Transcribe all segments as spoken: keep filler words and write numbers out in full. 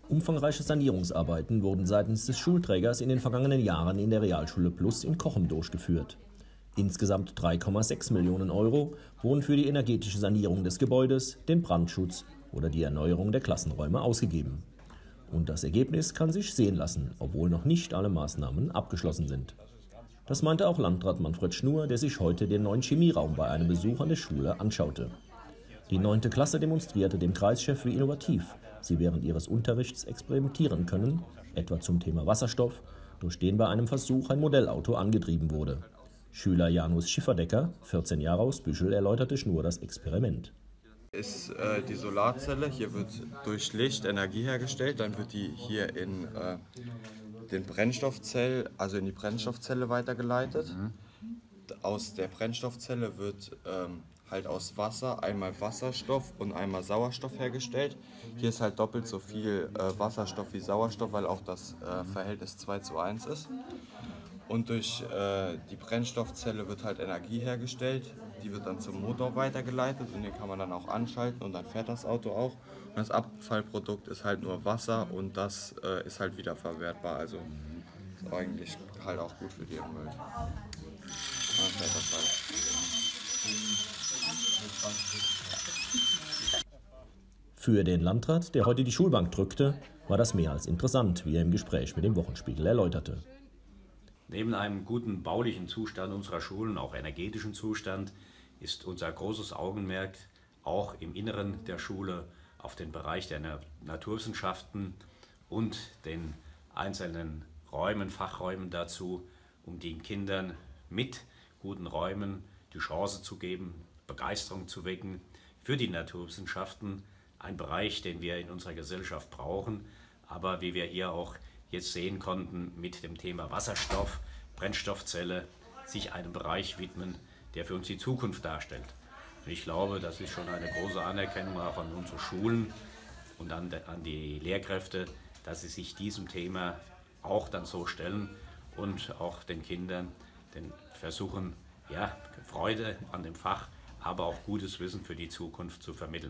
Umfangreiche Sanierungsarbeiten wurden seitens des Schulträgers in den vergangenen Jahren in der Realschule Plus in Cochem durchgeführt. Insgesamt drei Komma sechs Millionen Euro wurden für die energetische Sanierung des Gebäudes, den Brandschutz oder die Erneuerung der Klassenräume ausgegeben. Und das Ergebnis kann sich sehen lassen, obwohl noch nicht alle Maßnahmen abgeschlossen sind. Das meinte auch Landrat Manfred Schnur, der sich heute den neuen Chemieraum bei einem Besuch an der Schule anschaute. Die neunte Klasse demonstrierte dem Kreischef, wie innovativ sie während ihres Unterrichts experimentieren können, etwa zum Thema Wasserstoff, durch den bei einem Versuch ein Modellauto angetrieben wurde. Schüler Janus Schifferdecker, vierzehn Jahre aus Büschel, erläuterte Schnur das Experiment. Ist äh, die Solarzelle, hier wird durch Licht Energie hergestellt, dann wird die hier in äh, den Brennstoffzell, also in die Brennstoffzelle weitergeleitet. Mhm. Aus der Brennstoffzelle wird ähm, halt aus Wasser einmal Wasserstoff und einmal Sauerstoff hergestellt. Hier ist halt doppelt so viel äh, Wasserstoff wie Sauerstoff, weil auch das äh, Verhältnis zwei zu eins ist. Und durch äh, die Brennstoffzelle wird halt Energie hergestellt, die wird dann zum Motor weitergeleitet und den kann man dann auch anschalten und dann fährt das Auto auch. Und das Abfallprodukt ist halt nur Wasser und das äh, ist halt wiederverwertbar, also ist eigentlich halt auch gut für die Umwelt. Dann fährt das halt. Für den Landrat, der heute die Schulbank drückte, war das mehr als interessant, wie er im Gespräch mit dem Wochenspiegel erläuterte. Neben einem guten baulichen Zustand unserer Schulen, auch energetischen Zustand, ist unser großes Augenmerk auch im Inneren der Schule auf den Bereich der Naturwissenschaften und den einzelnen Räumen, Fachräumen dazu, um den Kindern mit guten Räumen die Chance zu geben, Begeisterung zu wecken für die Naturwissenschaften, ein Bereich, den wir in unserer Gesellschaft brauchen, aber wie wir hier auch jetzt sehen konnten, mit dem Thema Wasserstoff, Brennstoffzelle, sich einem Bereich widmen, der für uns die Zukunft darstellt. Und ich glaube, das ist schon eine große Anerkennung auch an unsere Schulen und an, an die Lehrkräfte, dass sie sich diesem Thema auch dann so stellen und auch den Kindern den versuchen, ja, Freude an dem Fach, aber auch gutes Wissen für die Zukunft zu vermitteln.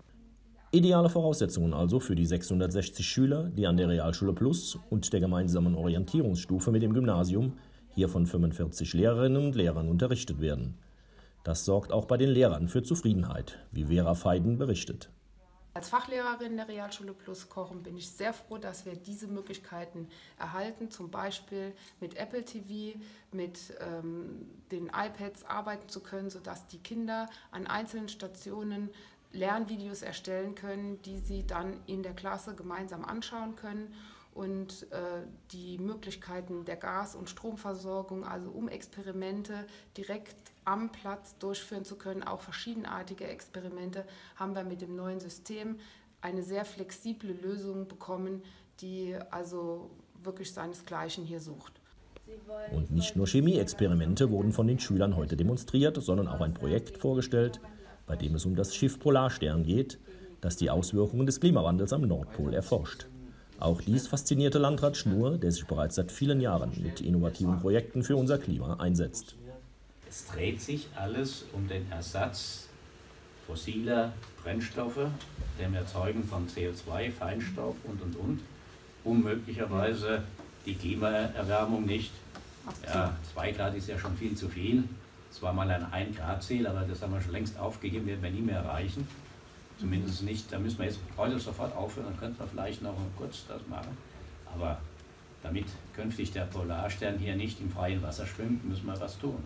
Ideale Voraussetzungen also für die sechshundertsechzig Schüler, die an der Realschule Plus und der gemeinsamen Orientierungsstufe mit dem Gymnasium hier von fünfundvierzig Lehrerinnen und Lehrern unterrichtet werden. Das sorgt auch bei den Lehrern für Zufriedenheit, wie Vera Feiden berichtet. Als Fachlehrerin der Realschule Plus Cochem bin ich sehr froh, dass wir diese Möglichkeiten erhalten, zum Beispiel mit Apple T V, mit ähm, den iPads arbeiten zu können, sodass die Kinder an einzelnen Stationen Lernvideos erstellen können, die sie dann in der Klasse gemeinsam anschauen können und äh, die Möglichkeiten der Gas- und Stromversorgung, also um Experimente direkt am Platz durchführen zu können, auch verschiedenartige Experimente, haben wir mit dem neuen System eine sehr flexible Lösung bekommen, die also wirklich seinesgleichen hier sucht. Und nicht nur Chemieexperimente wurden von den Schülern heute demonstriert, sondern auch ein Projekt vorgestellt, bei dem es um das Schiff Polarstern geht, das die Auswirkungen des Klimawandels am Nordpol erforscht. Auch dies faszinierte Landrat Schnur, der sich bereits seit vielen Jahren mit innovativen Projekten für unser Klima einsetzt. Es dreht sich alles um den Ersatz fossiler Brennstoffe, dem Erzeugen von C O zwei, Feinstaub und, und, und, um möglicherweise die Klimaerwärmung nicht, ja, zwei Grad ist ja schon viel zu viel, es war mal ein ein Grad Ziel, aber das haben wir schon längst aufgegeben, werden wir nie mehr erreichen. Zumindest nicht, da müssen wir jetzt heute sofort aufhören, dann könnten wir vielleicht noch kurz das machen. Aber damit künftig der Polarstern hier nicht im freien Wasser schwimmt, müssen wir was tun.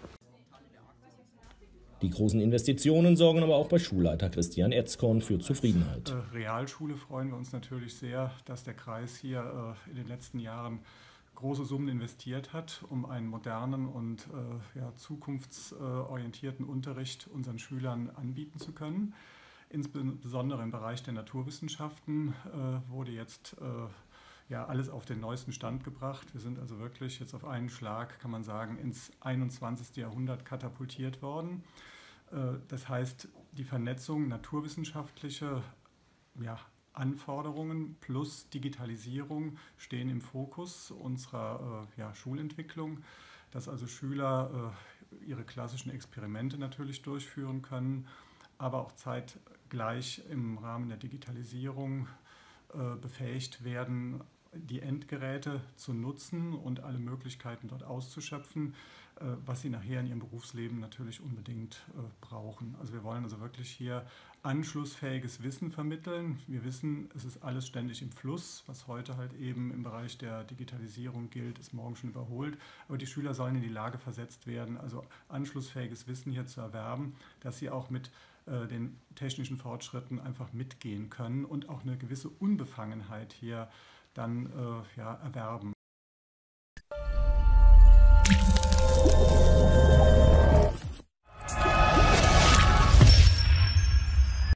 Die großen Investitionen sorgen aber auch bei Schulleiter Christian Etzkorn für Zufriedenheit. Als äh, Realschule freuen wir uns natürlich sehr, dass der Kreis hier äh, in den letzten Jahren große Summen investiert hat, um einen modernen und äh, ja, zukunftsorientierten Unterricht unseren Schülern anbieten zu können. Insbesondere im Bereich der Naturwissenschaften äh, wurde jetzt äh, ja, alles auf den neuesten Stand gebracht. Wir sind also wirklich jetzt auf einen Schlag, kann man sagen, ins einundzwanzigste Jahrhundert katapultiert worden. Äh, das heißt, die Vernetzung naturwissenschaftliche ja, Anforderungen plus Digitalisierung stehen im Fokus unserer äh, ja, Schulentwicklung, dass also Schüler äh, ihre klassischen Experimente natürlich durchführen können, aber auch zeitgleich im Rahmen der Digitalisierung äh, äh, befähigt werden, die Endgeräte zu nutzen und alle Möglichkeiten dort auszuschöpfen, äh, was sie nachher in ihrem Berufsleben natürlich unbedingt äh, brauchen. Also wir wollen also wirklich hier anschlussfähiges Wissen vermitteln. Wir wissen, es ist alles ständig im Fluss, was heute halt eben im Bereich der Digitalisierung gilt, ist morgen schon überholt. Aber die Schüler sollen in die Lage versetzt werden, also anschlussfähiges Wissen hier zu erwerben, dass sie auch mit äh, den technischen Fortschritten einfach mitgehen können und auch eine gewisse Unbefangenheit hier dann äh, ja, erwerben.